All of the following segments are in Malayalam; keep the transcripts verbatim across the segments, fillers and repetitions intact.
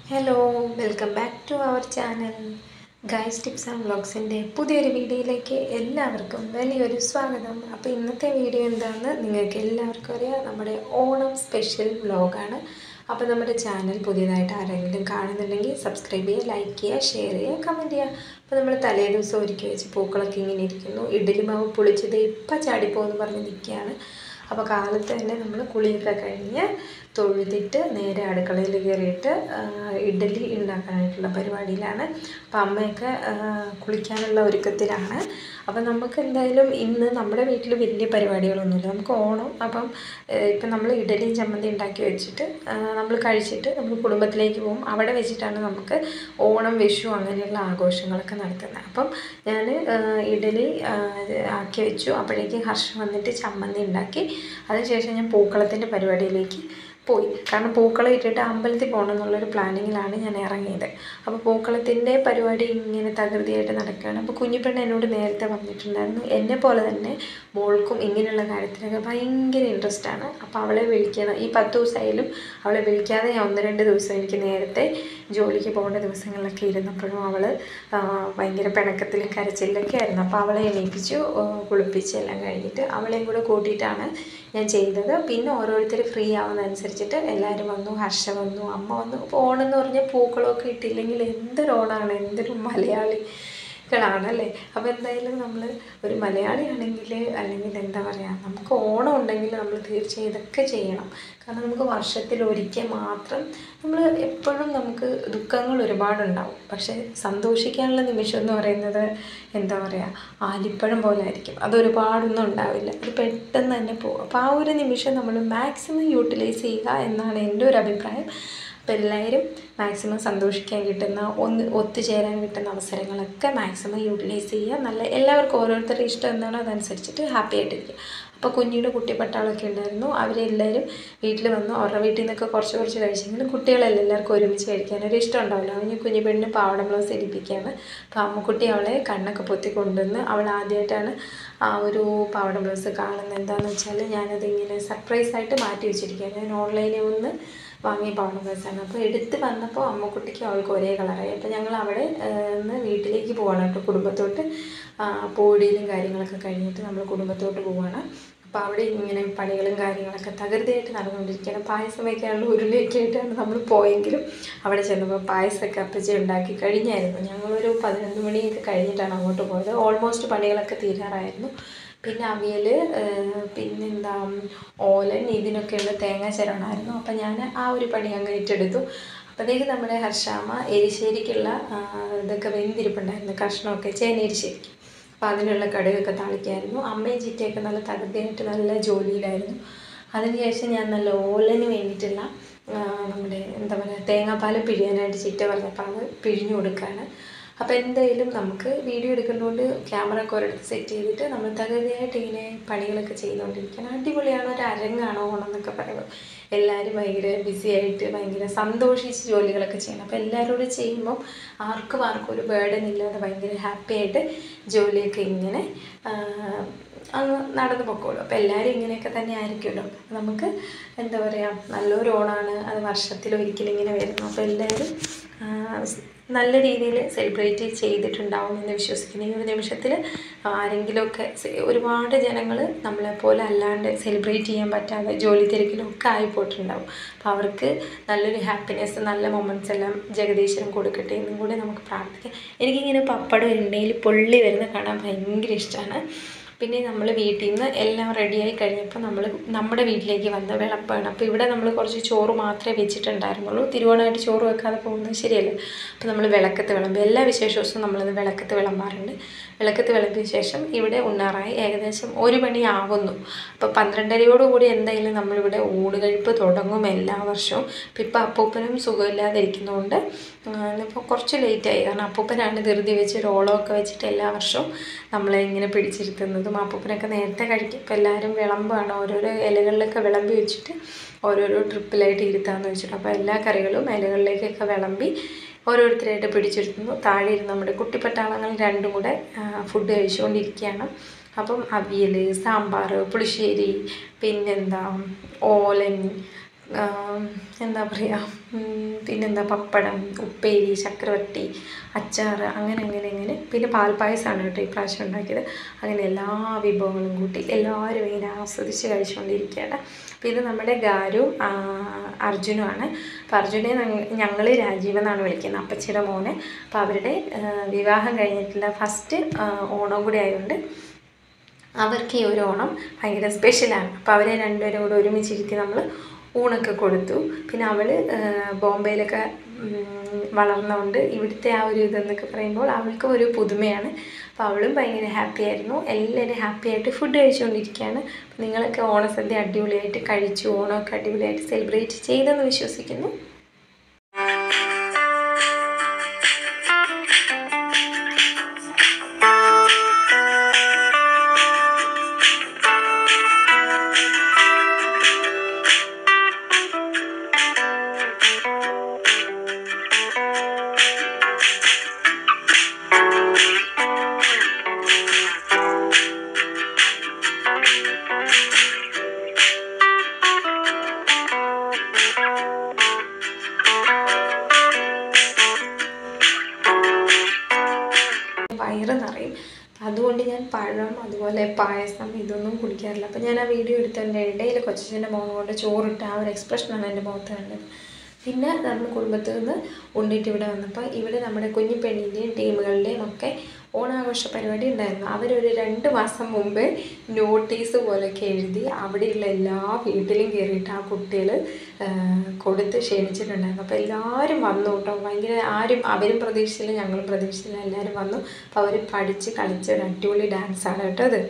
Hello welcome back to our channel guys tips and വ്ളോഗ്സിൻ്റെ പുതിയൊരു വീഡിയോയിലേക്ക് എല്ലാവർക്കും വലിയൊരു സ്വാഗതം. അപ്പോൾ ഇന്നത്തെ വീഡിയോ എന്താണെന്ന് നിങ്ങൾക്ക് എല്ലാവർക്കും അറിയാം, നമ്മുടെ ഓണം സ്പെഷ്യൽ വ്ളോഗാണ്. അപ്പോൾ നമ്മുടെ ചാനൽ പുതിയതായിട്ട് ആരെങ്കിലും കാണുന്നുണ്ടെങ്കിൽ സബ്സ്ക്രൈബ് ചെയ്യുക, ലൈക്ക് ചെയ്യുക, ഷെയർ ചെയ്യുക, കമൻറ്റ് ചെയ്യുക. അപ്പോൾ നമ്മൾ തലേ ദിവസം ഒരുക്കി വെച്ച് പൂക്കളൊക്കെ ഇങ്ങനെ ഇരിക്കുന്നു. ഇഡ്ഡലി മാവ് പൊളിച്ചത് ഇപ്പം ചാടിപ്പോകുമെന്ന് പറഞ്ഞ് നിൽക്കുകയാണ്. അപ്പോൾ കാലത്ത് തന്നെ നമ്മൾ കുളിയൊക്കെ കഴിഞ്ഞ് തൊഴുതിട്ട് നേരെ അടുക്കളയിൽ കയറിയിട്ട് ഇഡ്ഡലി ഉണ്ടാക്കാനായിട്ടുള്ള പരിപാടിയിലാണ്. അപ്പം അമ്മയൊക്കെ കുളിക്കാനുള്ള ഒരുക്കത്തിലാണ്. അപ്പം നമുക്ക് എന്തായാലും ഇന്ന് നമ്മുടെ വീട്ടിൽ വലിയ പരിപാടികളൊന്നുമില്ല, നമുക്ക് ഓണം. അപ്പം ഇപ്പം നമ്മൾ ഇഡ്ഡലിയും ചമ്മന്തി ഉണ്ടാക്കി വെച്ചിട്ട് നമ്മൾ കഴിച്ചിട്ട് നമ്മൾ കുടുംബത്തിലേക്ക് പോകും. അവിടെ വെച്ചിട്ടാണ് നമുക്ക് ഓണം, വിഷു അങ്ങനെയുള്ള ആഘോഷങ്ങളൊക്കെ നടത്തുന്നത്. അപ്പം ഞാൻ ഇഡ്ഡലി ആക്കി വെച്ചു. അപ്പോഴേക്ക് ഹർഷ വന്നിട്ട് ചമ്മന്തി ഉണ്ടാക്കി. അതിനുശേഷം ഞാൻ പൂക്കളത്തിൻ്റെ പരിപാടിയിലേക്ക് പോയി. കാരണം പൂക്കളം ഇട്ടിട്ട് അമ്പലത്തിൽ പോകണം എന്നുള്ളൊരു പ്ലാനിങ്ങിലാണ് ഞാൻ ഇറങ്ങിയത്. അപ്പോൾ പൂക്കളത്തിൻ്റെ പരിപാടി ഇങ്ങനെ തകൃതിയായിട്ട് നടക്കുകയാണ്. അപ്പോൾ കുഞ്ഞിപ്പെണ്ണ് എന്നോട് നേരത്തെ പറഞ്ഞിട്ടുണ്ടായിരുന്നു, എന്നെ പോലെ തന്നെ മോൾക്കും ഇങ്ങനെയുള്ള കാര്യത്തിലൊക്കെ ഭയങ്കര ഇൻട്രസ്റ്റ് ആണ്. അപ്പോൾ അവളെ വിളിക്കണം. ഈ പത്ത് ദിവസമായാലും അവളെ വിളിക്കാതെ ഞാൻ ഒന്ന് രണ്ട് ദിവസം എനിക്ക് നേരത്തെ ജോലിക്ക് പോകേണ്ട ദിവസങ്ങളിലൊക്കെ ഇരുന്നപ്പോഴും അവൾ ഭയങ്കര പിണക്കത്തിലും കരച്ചിലൊക്കെ ആയിരുന്നു. അപ്പോൾ അവളെ എണീപ്പിച്ചു, കുളിപ്പിച്ച് എല്ലാം കഴിഞ്ഞിട്ട് അവളെയും കൂടെ കൂട്ടിയിട്ടാണ് ഞാൻ ചെയ്തത്. പിന്നെ ഓരോരുത്തർ ഫ്രീ ആവുന്നതനുസരിച്ചിട്ട് എല്ലാവരും വന്നു. ഹർഷ വന്നു, അമ്മ വന്നു. അപ്പോൾ ഓണമെന്ന് പറഞ്ഞാൽ പൂക്കളമൊക്കെ ഇട്ടില്ലെങ്കിൽ എന്തൊരു ഓണമാണ്, എന്തൊരു മലയാളികളാണല്ലേ. അപ്പോൾ എന്തായാലും നമ്മൾ ഒരു മലയാളിയാണെങ്കിൽ, അല്ലെങ്കിൽ എന്താ പറയുക, നമുക്ക് ഓണം ഉണ്ടെങ്കിൽ നമ്മൾ തീർച്ചയായും ഇതൊക്കെ ചെയ്യണം. കാരണം നമുക്ക് വർഷത്തിൽ ഒരിക്കൽ മാത്രം, നമ്മൾ എപ്പോഴും നമുക്ക് ദുഃഖങ്ങൾ ഒരുപാടുണ്ടാവും, പക്ഷേ സന്തോഷിക്കാനുള്ള നിമിഷം എന്ന് പറയുന്നത് എന്താ പറയുക, ആലിപ്പഴം പോലെ ആയിരിക്കും. അതൊരുപാടൊന്നും ഉണ്ടാവില്ല, അത് പെട്ടെന്ന് തന്നെ പോകും. അപ്പോൾ ആ ഒരു നിമിഷം നമ്മൾ മാക്സിമം യൂട്ടിലൈസ് ചെയ്യുക എന്നാണ് എൻ്റെ ഒരു അഭിപ്രായം. അപ്പോൾ എല്ലാവരും മാക്സിമം സന്തോഷിക്കാൻ കിട്ടുന്ന, ഒന്ന് ഒത്തുചേരാൻ കിട്ടുന്ന അവസരങ്ങളൊക്കെ മാക്സിമം യൂട്ടിലൈസ് ചെയ്യുക. നല്ല എല്ലാവർക്കും ഓരോരുത്തരുടെ ഇഷ്ടം എന്താണോ അതനുസരിച്ചിട്ട് ഹാപ്പി ആയിട്ടിരിക്കുക. അപ്പോൾ കുഞ്ഞിയുടെ കുട്ടിപ്പട്ടാളൊക്കെ ഉണ്ടായിരുന്നു. അവരെല്ലാവരും വീട്ടിൽ വന്നു. അവരുടെ വീട്ടിൽ നിന്നൊക്കെ കുറച്ച് കുറച്ച് കഴിച്ചെങ്കിലും കുട്ടികളെല്ലാം എല്ലാവർക്കും ഒരുമിച്ച് കഴിക്കാനൊരു ഇഷ്ടം ഉണ്ടാവില്ല. അവന് കുഞ്ഞു പെണ്ണിന് പാവട ബ്ലൗസ് ഇടിപ്പിക്കുകയാണ്. അപ്പോൾ അമ്മക്കുട്ടി അവളെ കണ്ണൊക്കെ പൊത്തി കൊണ്ടുവന്ന്, അവൾ ആദ്യമായിട്ടാണ് ആ ഒരു പാവട ബ്ലൗസ് കാണുന്നത്. എന്താണെന്ന് വെച്ചാൽ ഞാനതിങ്ങനെ സർപ്രൈസായിട്ട് മാറ്റി വെച്ചിരിക്കുകയാണ്. ഞാൻ ഓൺലൈനിൽ ഒന്ന് വാങ്ങിയ പാവട ബ്ലൗസാണ്. അപ്പോൾ എടുത്ത് വന്നപ്പോൾ അമ്മക്കുട്ടിക്കും അവൾക്ക് ഒരേ കളറായി. അപ്പോൾ ഞങ്ങൾ അവിടെ നിന്ന് വീട്ടിലേക്ക് പോവാണ് കേട്ടോ, കുടുംബത്തോട്ട്. പോടിയിലും കാര്യങ്ങളൊക്കെ കഴിഞ്ഞിട്ട് നമ്മൾ കുടുംബത്തോട്ട് പോവുകയാണ്. അപ്പോൾ അവിടെ ഇങ്ങനെ പണികളും കാര്യങ്ങളൊക്കെ തകൃതിയായിട്ട് നടന്നുകൊണ്ടിരിക്കുകയാണ്. പായസം വയ്ക്കാനുള്ള ഉരുളിയൊക്കെ ആയിട്ടാണ് നമ്മൾ പോയെങ്കിലും അവിടെ ചെന്നപ്പോൾ പായസമൊക്കെ അപ്പച്ചി ഉണ്ടാക്കി കഴിഞ്ഞായിരുന്നു. ഞങ്ങളൊരു പതിനൊന്ന് മണിയൊക്കെ കഴിഞ്ഞിട്ടാണ് അങ്ങോട്ട് പോയത്. ഓൾമോസ്റ്റ് പണികളൊക്കെ തീരാറായിരുന്നു. പിന്നെ അവിയൽ, പിന്നെന്താ ഓലൻ, ഇതിനൊക്കെയുള്ള തേങ്ങ ചിരവണമായിരുന്നു. അപ്പം ഞാൻ ആ ഒരു പണി അങ്ങ് ഏറ്റെടുത്തു. അപ്പോഴത്തേക്ക് നമ്മുടെ ഹർഷാമ്മ എരിശ്ശേരിക്കുള്ള ഇതൊക്കെ വെന്തിരിപ്പുണ്ടായിരുന്നു, കഷ്ണമൊക്കെ ചേനരിശ്ശേരിക്ക്. അപ്പോൾ അതിനുള്ള കടുകൊക്കെ താളിക്കായിരുന്നു. അമ്മയും ചിറ്റയൊക്കെ നല്ല തകൃതിയായിട്ട് നല്ല ജോലിയിലായിരുന്നു. അതിനുശേഷം ഞാൻ നല്ല ഓലന് വേണ്ടിയിട്ടുള്ള നമ്മുടെ എന്താ പറയുക, തേങ്ങാപ്പാൽ പിഴിയാനായിട്ട് ചിറ്റ പറഞ്ഞപ്പോൾ അത് പിഴിഞ്ഞു കൊടുക്കുകയാണ്. അപ്പോൾ എന്തായാലും നമുക്ക് വീഡിയോ എടുക്കുന്നതുകൊണ്ട് ക്യാമറ ഒക്കെ ഒരിടത്ത് സെറ്റ് ചെയ്തിട്ട് നമ്മൾ തകൃതിയായിട്ട് ഇങ്ങനെ പണികളൊക്കെ ചെയ്തുകൊണ്ടിരിക്കുകയാണ്. അടിപൊളിയാണ്, ഒരു അരങ്ങാണ് ഓണം എന്നൊക്കെ പറയുമ്പോൾ. എല്ലാവരും ഭയങ്കര ബിസി ആയിട്ട് ഭയങ്കര സന്തോഷിച്ച് ജോലികളൊക്കെ ചെയ്യണം. അപ്പോൾ എല്ലാവരോടും ചെയ്യുമ്പം ആർക്കും ആർക്കും ഒരു ബേർഡൻ ഇല്ലാതെ ഭയങ്കര ഹാപ്പി ആയിട്ട് ജോലിയൊക്കെ ഇങ്ങനെ അങ്ങ് നടന്നു പൊക്കോളൂ. അപ്പോൾ എല്ലാവരും ഇങ്ങനെയൊക്കെ തന്നെ ആയിരിക്കുമല്ലോ. നമുക്ക് എന്താ പറയുക, നല്ലൊരു ഓണമാണ്, അത് വർഷത്തിലൊരിക്കലും ഇങ്ങനെ വരുന്നു. അപ്പോൾ എല്ലാവരും നല്ല രീതിയിൽ സെലിബ്രേറ്റ് ചെയ്തിട്ടുണ്ടാവും എന്ന് വിശ്വസിക്കുന്നു. ഈ ഒരു നിമിഷത്തിൽ ആരെങ്കിലുമൊക്കെ, ഒരുപാട് ജനങ്ങൾ നമ്മളെപ്പോലെ അല്ലാണ്ട് സെലിബ്രേറ്റ് ചെയ്യാൻ പറ്റാതെ ജോലി തിരക്കിലൊക്കെ ആയിപ്പോയിട്ടുണ്ടാവും. അപ്പോൾ അവർക്ക് നല്ലൊരു ഹാപ്പിനെസ്, നല്ല മൊമെൻറ്റ്സ് എല്ലാം ജഗദീശ്വരൻ കൊടുക്കട്ടെ എന്നും കൂടെ നമുക്ക് പ്രാർത്ഥിക്കാം. എനിക്കിങ്ങനെ പപ്പടം എണ്ണയിൽ പൊള്ളി വരുന്ന കാണാൻ ഭയങ്കര ഇഷ്ടമാണ്. പിന്നെ നമ്മൾ വീട്ടിൽ നിന്ന് എല്ലാം റെഡിയായി കഴിഞ്ഞപ്പോൾ നമ്മൾ നമ്മുടെ വീട്ടിലേക്ക് വന്ന് വിളമ്പാണ്. അപ്പോൾ ഇവിടെ നമ്മൾ കുറച്ച് ചോറ് മാത്രമേ വെച്ചിട്ടുണ്ടായിരുന്നുള്ളൂ. തിരുവോണമായിട്ട് ചോറ് വെക്കാതെ പോകുന്നത് ശരിയല്ല. അപ്പോൾ നമ്മൾ വിളക്കത്ത് വിളമ്പി, എല്ലാ വിശേഷ ദിവസവും നമ്മളത് വിളക്കത്ത് വിളമ്പാറുണ്ട്. വിളക്കത്ത് വിളമ്പിയ ശേഷം ഇവിടെ ഉണ്ണാറായി ഏകദേശം ഒരു മണി ആവുന്നു. അപ്പോൾ പന്ത്രണ്ടരയോടുകൂടി എന്തായാലും നമ്മളിവിടെ ഊണ് കഴിപ്പ് തുടങ്ങും എല്ലാ വർഷവും. അപ്പോൾ ഇപ്പോൾ അപ്പൂപ്പനും സുഖമില്ലാതെ ഇരിക്കുന്നതുകൊണ്ട് ഇപ്പോൾ കുറച്ച് ലേറ്റായി. കാരണം അപ്പൂപ്പനാണ് ധൃതി വെച്ച് റോളമൊക്കെ വെച്ചിട്ട് എല്ലാ വർഷവും നമ്മളെ ഇങ്ങനെ പിടിച്ചിരുത്തുന്നതും. അപ്പൂപ്പനൊക്കെ നേരത്തെ കഴിക്കും. ഇപ്പോൾ എല്ലാവരും വിളമ്പാണ്, ഓരോരോ ഇലകളിലൊക്കെ വിളമ്പി വെച്ചിട്ട് ഓരോരോ ട്രിപ്പിലായിട്ട് ഇരുത്താമെന്ന് വെച്ചിട്ട്. അപ്പോൾ എല്ലാ കറികളും ഇലകളിലേക്കൊക്കെ വിളമ്പി ഓരോരുത്തരായിട്ട് പിടിച്ചിരുത്തുന്നു. താഴെ ഇരുന്ന് നമ്മുടെ കുട്ടിപ്പട്ടാളങ്ങൾ രണ്ടും കൂടെ ഫുഡ് കഴിച്ചുകൊണ്ടിരിക്കുകയാണ്. അപ്പം അവിയൽ, സാമ്പാർ, പുളിശ്ശേരി, പിന്നെന്താ ഓലൻ, എന്താ പറയുക, പിന്നെന്താ പപ്പടം, ഉപ്പേരി, ചക്രവരട്ടി, അച്ചാർ, അങ്ങനെ അങ്ങനെ അങ്ങനെ. പിന്നെ പാൽപ്പായസമാണ് കേട്ടോ ഇപ്രാവശ്യം ഉണ്ടാക്കിയത്. അങ്ങനെ എല്ലാ വിഭവങ്ങളും കൂട്ടി എല്ലാവരും ഇങ്ങനെ ആസ്വദിച്ച് കഴിച്ചുകൊണ്ടിരിക്കുകയാണ്. അപ്പോൾ ഇത് നമ്മുടെ ഗാരു അർജുനുമാണ്. അപ്പോൾ അർജുനെ ഞങ്ങൾ രാജീവ് എന്നാണ് വിളിക്കുന്നത്, അപ്പച്ചിയുടെ മോനെ. അപ്പോൾ അവരുടെ വിവാഹം കഴിഞ്ഞിട്ടുള്ള ഫസ്റ്റ് ഓണം കൂടി ആയതുകൊണ്ട് അവർക്ക് ഈ ഒരു ഓണം ഭയങ്കര സ്പെഷ്യലാണ്. അപ്പോൾ അവരെ രണ്ടുപേരും കൂടെ ഒരുമിച്ചിരുത്തി നമ്മൾ ഊണൊക്കെ കൊടുത്തു. പിന്നെ അവൾ ബോംബെയിലൊക്കെ വളർന്നതുകൊണ്ട് ഇവിടുത്തെ ആ ഒരു ഇതെന്നൊക്കെ പറയുമ്പോൾ അവൾക്കും ഒരു പുതുമയാണ്. അപ്പോൾ അവളും ഭയങ്കര ഹാപ്പി ആയിരുന്നു. എല്ലാവരും ഹാപ്പി ആയിട്ട് ഫുഡ് കഴിച്ചുകൊണ്ടിരിക്കുകയാണ്. നിങ്ങളൊക്കെ ഓണസദ്യ അടിപൊളിയായിട്ട് കഴിച്ചു, ഓണമൊക്കെ അടിപൊളിയായിട്ട് സെലിബ്രേറ്റ് ചെയ്തെന്ന് വിശ്വസിക്കുന്നു. വയറ് നിറയും. അതുകൊണ്ട് ഞാൻ പഴം അതുപോലെ പായസം ഇതൊന്നും കുടിക്കാറില്ല. അപ്പോൾ ഞാൻ ആ വീഡിയോ എടുത്തതിൻ്റെ ഇടയിൽ കൊച്ചച്ഛൻ്റെ മോൻ കൊണ്ട് ചോറിട്ട് ആ ഒരു എക്സ്പ്രഷനാണ് എൻ്റെ മുഖത്ത് കണ്ടത്. പിന്നെ നമ്മൾ കുടുംബത്തിൽ നിന്ന് ഉണ്ടിട്ട് ഇവിടെ വന്നപ്പോൾ ഇവിടെ നമ്മുടെ കുഞ്ഞിപ്പെണ്ണിൻ്റെയും ടീമുകളുടെയും ഒക്കെ ഓണാഘോഷ പരിപാടി ഉണ്ടായിരുന്നു. അവരൊരു രണ്ട് മാസം മുമ്പ് നോട്ടീസ് പോലെയൊക്കെ എഴുതി അവിടെയുള്ള എല്ലാ വീട്ടിലും കയറിയിട്ട് ആ കുട്ടികൾ കൊടുത്ത് ക്ഷണിച്ചിട്ടുണ്ടായിരുന്നു. അപ്പോൾ എല്ലാവരും വന്നു കേട്ടോ. ഭയങ്കര ആരും അവരും പ്രതീക്ഷിച്ചില്ല, ഞങ്ങളും പ്രതീക്ഷിച്ചില്ല, എല്ലാവരും വന്നു. അപ്പോൾ അവർ പഠിച്ച് കളിച്ച ഒരു അടിപൊളി ഡാൻസാണ് കേട്ടോ അത്.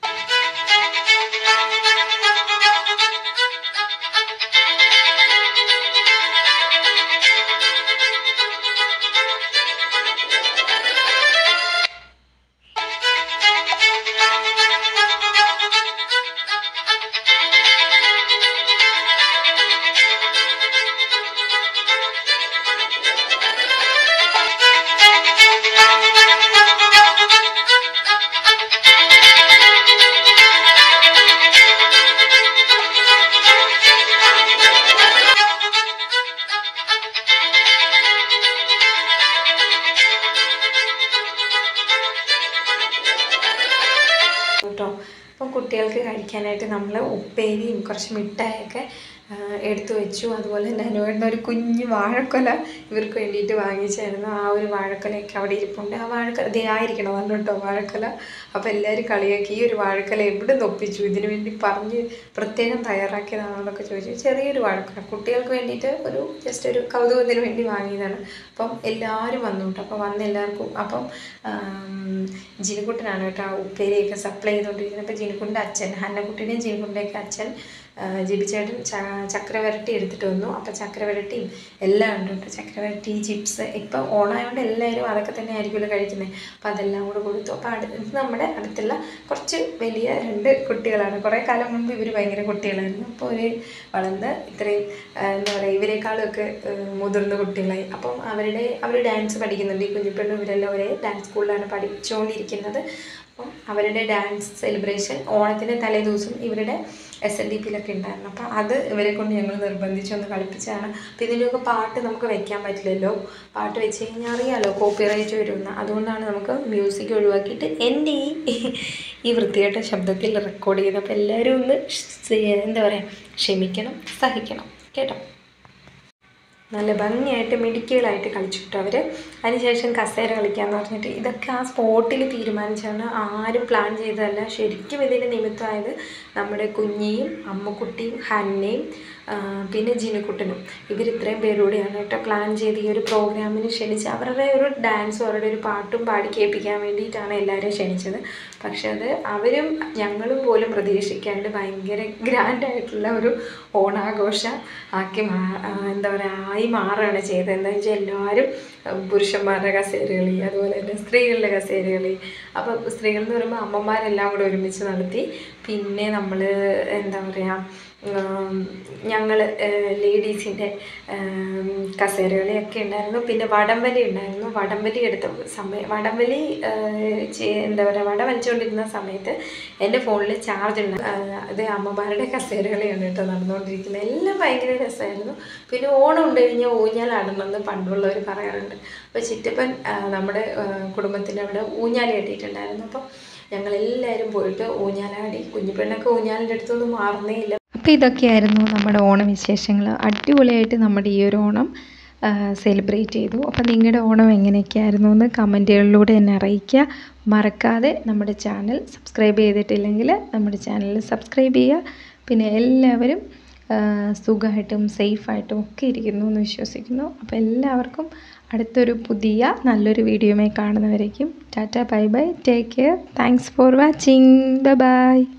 കേട്ടോ. അപ്പം കുട്ടികൾക്ക് കഴിക്കാനായിട്ട് നമ്മൾ ഉപ്പേരിയും കുറച്ച് മിഠായൊക്കെ എടുത്തു വെച്ചു. അതുപോലെ തന്നെ അനുവേണ്ട ഒരു കുഞ്ഞ് വാഴക്കൊല ഇവർക്ക് വേണ്ടിയിട്ട് വാങ്ങിച്ചായിരുന്നു. ആ ഒരു വാഴക്കൊലയൊക്കെ അവിടെ ഇരിപ്പുണ്ട്. ആ വാഴക്കൊല ദേ ആയിരിക്കണം വന്നു കേട്ടോ വാഴക്കൊല. അപ്പോൾ എല്ലാവരും കളിയാക്കി ഈ ഒരു വാഴക്കൊല എവിടെ നൊപ്പിച്ചു, ഇതിനു വേണ്ടി പറഞ്ഞ് പ്രത്യേകം തയ്യാറാക്കിയതാണെന്നൊക്കെ ചോദിച്ചു. ചെറിയൊരു വാഴക്കൊല കുട്ടികൾക്ക് വേണ്ടിയിട്ട് ഒരു ജസ്റ്റ് ഒരു കൗതുകത്തിന് വേണ്ടി വാങ്ങിയതാണ്. അപ്പം എല്ലാവരും വന്നു കേട്ടോ. അപ്പോൾ വന്ന് എല്ലാവർക്കും അപ്പം ജിനുക്കുട്ടനാണ് കേട്ടോ ആ ഉപ്പേരിയൊക്കെ സപ്ലൈ ചെയ്തുകൊണ്ടിരിക്കുന്നത്. അപ്പോൾ ജിനുക്കുട്ടിൻ്റെ അച്ഛൻ ഹന്നക്കുട്ടീൻ്റെയും ജിനുക്കുട്ടിൻ്റെയൊക്കെ അച്ഛൻ ജിബിച്ചേട്ടൻ ചക്രവരട്ടി എടുത്തിട്ട് വന്നു. അപ്പോൾ ചക്രവരട്ടിയും എല്ലാം ഉണ്ട് കേട്ടോ. ചക്രവരട്ടി, ചിപ്സ്, ഇപ്പം ഓണായതുകൊണ്ട് എല്ലാവരും അതൊക്കെ തന്നെ ആയിരിക്കുമല്ലോ കഴിക്കുന്നത്. അപ്പോൾ അതെല്ലാം കൂടെ കൊടുത്തു. അപ്പോൾ അടുത്ത് നമ്മുടെ അടുത്തുള്ള കുറച്ച് വലിയ രണ്ട് കുട്ടികളാണ്. കുറേ കാലം മുമ്പ് ഇവർ ഭയങ്കര കുട്ടികളായിരുന്നു. അപ്പോൾ ഒരു വളർന്ന് ഇത്രയും എന്താ പറയുക ഇവരെക്കാളുമൊക്കെ മുതിർന്ന കുട്ടികളായി. അപ്പം അവരുടെ അവർ ഡാൻസ് പഠിക്കുന്നുണ്ട്. ഈ കുഞ്ഞിപ്പെണ്ണും ഇവരെല്ലാം ഒരേ ഡാൻസ് സ്കൂളിലാണ് പഠിച്ചുകൊണ്ടിരിക്കുന്നത്. അപ്പം അവരുടെ ഡാൻസ് സെലിബ്രേഷൻ ഓണത്തിൻ്റെ തലേ ദിവസം ഇവരുടെ എസ് എൻ ഡി പിയിലൊക്കെ ഉണ്ടായിരുന്നു. അപ്പോൾ അത് ഇവരെ കൊണ്ട് ഞങ്ങൾ നിർബന്ധിച്ചൊന്ന് കളിപ്പിച്ചാണ്. അപ്പോൾ ഇതിൻ്റെയൊക്കെ പാട്ട് നമുക്ക് വെക്കാൻ പറ്റില്ലല്ലോ. പാട്ട് വെച്ച് കഴിഞ്ഞാൽ അറിയാമല്ലോ കോപ്പിറൈറ്റ് വരുമെന്ന്. അതുകൊണ്ടാണ് നമുക്ക് മ്യൂസിക് ഒഴിവാക്കിയിട്ട് എൻ്റെ ഈ ഈ വൃത്തികെട്ട ശബ്ദത്തിൽ റെക്കോർഡ് ചെയ്ത്. അപ്പോൾ എല്ലാവരും ഒന്ന് എന്താ പറയുക ക്ഷമിക്കണം, സഹിക്കണം കേട്ടോ. നല്ല ഭംഗിയായിട്ട് മിടുക്കികളായിട്ട് കളിച്ചു കിട്ടും അവർ. അതിനുശേഷം കസേര കളിക്കാമെന്ന് പറഞ്ഞിട്ട് ഇതൊക്കെ ആ സ്പോട്ടിൽ തീരുമാനിച്ചാണ്, ആരും പ്ലാൻ ചെയ്തതല്ല. ശരിക്കും ഇതിൻ്റെ നിമിത്തമായത് നമ്മുടെ കുഞ്ഞിയും അമ്മക്കുട്ടിയും ഹന്നയും പിന്നെ ജിനുക്കുട്ടനും ഇവരിത്രയും പേരൂടെയാണ് കേട്ടോ പ്ലാൻ ചെയ്ത് ഈ ഒരു പ്രോഗ്രാമിന് ക്ഷണിച്ച് അവരുടെ ഒരു ഡാൻസും അവരുടെ ഒരു പാട്ടും പാടി കേൾപ്പിക്കാൻ വേണ്ടിയിട്ടാണ് എല്ലാവരെയും ക്ഷണിച്ചത്. പക്ഷെ അത് അവരും ഞങ്ങളും പോലും പ്രതീക്ഷിക്കാണ്ട് ഭയങ്കര ഗ്രാൻഡായിട്ടുള്ള ഒരു ഓണാഘോഷം ആക്കി മാ എന്താ പറയുക ആയി മാറുകയാണ് ചെയ്തത്. എന്താ വെച്ചാൽ എല്ലാവരും പുരുഷന്മാരുടെ കസേരകളി, അതുപോലെ തന്നെ സ്ത്രീകളുടെ കസേരകളി. അപ്പോൾ സ്ത്രീകൾ എന്ന് പറയുമ്പോൾ അമ്മമാരെല്ലാം കൂടെ ഒരുമിച്ച് നടത്തി. പിന്നെ നമ്മൾ എന്താ പറയുക ഞങ്ങൾ ലേഡീസിൻ്റെ കസേരകളിയൊക്കെ ഉണ്ടായിരുന്നു. പിന്നെ വടംവലി ഉണ്ടായിരുന്നു. വടംവലി എടുത്ത സമയം വടംവലി എന്താ പറയുക വടം വലിച്ചുകൊണ്ടിരുന്ന സമയത്ത് എൻ്റെ ഫോണിൽ ചാർജ് ഉണ്ട്. അത് അമ്മമാരുടെ കസേരകളിയാണ് കേട്ടോ നടന്നുകൊണ്ടിരിക്കുന്നത്. എല്ലാം ഭയങ്കര രസമായിരുന്നു. പിന്നെ ഓണം ഉണ്ട് കഴിഞ്ഞാൽ ഊഞ്ഞാലാടണമെന്ന് പണ്ടുള്ളവർ പറയാറുണ്ട്. അപ്പോൾ ചിറ്റപ്പൻ നമ്മുടെ കുടുംബത്തിൻ്റെ അവിടെ ഊഞ്ഞാൽ കെട്ടിയിട്ടുണ്ടായിരുന്നു. അപ്പോൾ ഞങ്ങളെല്ലാവരും പോയിട്ട് ഊഞ്ഞാലാടി. കുഞ്ഞിപ്പെണ്ണൊക്കെ ഊഞ്ഞാലിൻ്റെ അടുത്തൊന്നും മാറുന്നേ ഇല്ല. അപ്പോൾ ഇതൊക്കെയായിരുന്നു നമ്മുടെ ഓണവിശേഷങ്ങൾ. അടിപൊളിയായിട്ട് നമ്മുടെ ഈ ഒരു ഓണം സെലിബ്രേറ്റ് ചെയ്തു. അപ്പോൾ നിങ്ങളുടെ ഓണം എങ്ങനെയൊക്കെയായിരുന്നു എന്ന് കമൻറ്റുകളിലൂടെ എന്നെ അറിയിക്കുക. മറക്കാതെ നമ്മുടെ ചാനൽ സബ്സ്ക്രൈബ് ചെയ്തിട്ടില്ലെങ്കിൽ നമ്മുടെ ചാനൽ സബ്സ്ക്രൈബ് ചെയ്യുക. പിന്നെ എല്ലാവരും സുഖമായിട്ടും സേഫായിട്ടും ഒക്കെ ഇരിക്കുന്നു എന്ന് വിശ്വസിക്കുന്നു. അപ്പോൾ എല്ലാവർക്കും അടുത്തൊരു പുതിയ നല്ലൊരു വീഡിയോയുമായി കാണുന്നവരേക്കും tata bye bye, take care, thanks for watching, bye by.